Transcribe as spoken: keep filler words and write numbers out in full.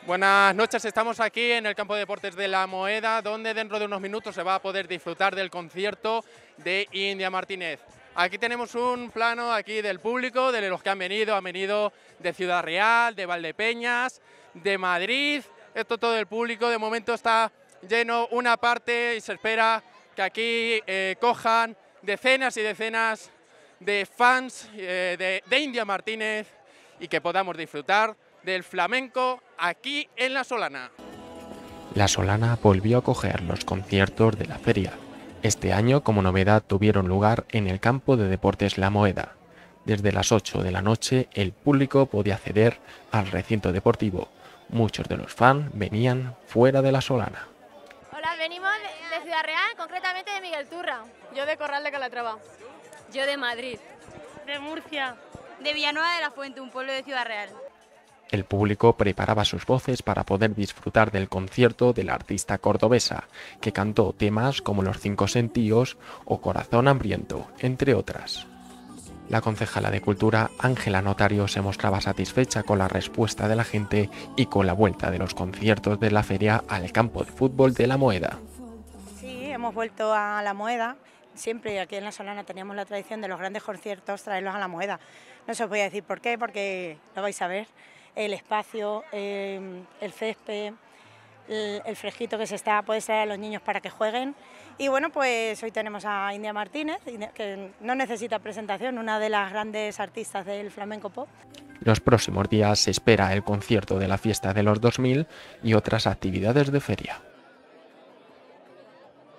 Buenas noches, estamos aquí en el campo de deportes de La Moeda, donde dentro de unos minutos se va a poder disfrutar del concierto de India Martínez. Aquí tenemos un plano aquí del público, de los que han venido, han venido de Ciudad Real, de Valdepeñas, de Madrid. Esto todo el público, de momento está lleno una parte y se espera que aquí eh, cojan decenas y decenas de fans eh, de, de India Martínez y que podamos disfrutar del flamenco aquí en La Solana. La Solana volvió a acoger los conciertos de la feria. Este año, como novedad, tuvieron lugar en el campo de deportes La Moeda. Desde las ocho de la noche, el público podía acceder al recinto deportivo. Muchos de los fans venían fuera de La Solana. Hola, venimos de, de Ciudad Real, concretamente de Miguel Turra. Yo de Corral de Calatrava. Yo de Madrid. De Murcia. De Villanueva de la Fuente, un pueblo de Ciudad Real. El público preparaba sus voces para poder disfrutar del concierto de la artista cordobesa, que cantó temas como Los Cinco Sentidos o Corazón Hambriento, entre otras. La concejala de Cultura, Ángela Notario, se mostraba satisfecha con la respuesta de la gente y con la vuelta de los conciertos de la feria al campo de fútbol de La Moeda. Sí, hemos vuelto a La Moeda. Siempre aquí en La Solana teníamos la tradición de los grandes conciertos, traerlos a La Moeda. No se os voy a decir por qué, porque lo vais a ver. El espacio, eh, el césped, el, el fresquito que se está, puede traer a los niños para que jueguen. Y bueno, pues hoy tenemos a India Martínez, que no necesita presentación, una de las grandes artistas del flamenco pop. Los próximos días se espera el concierto de la Fiesta de los dos mil y otras actividades de feria.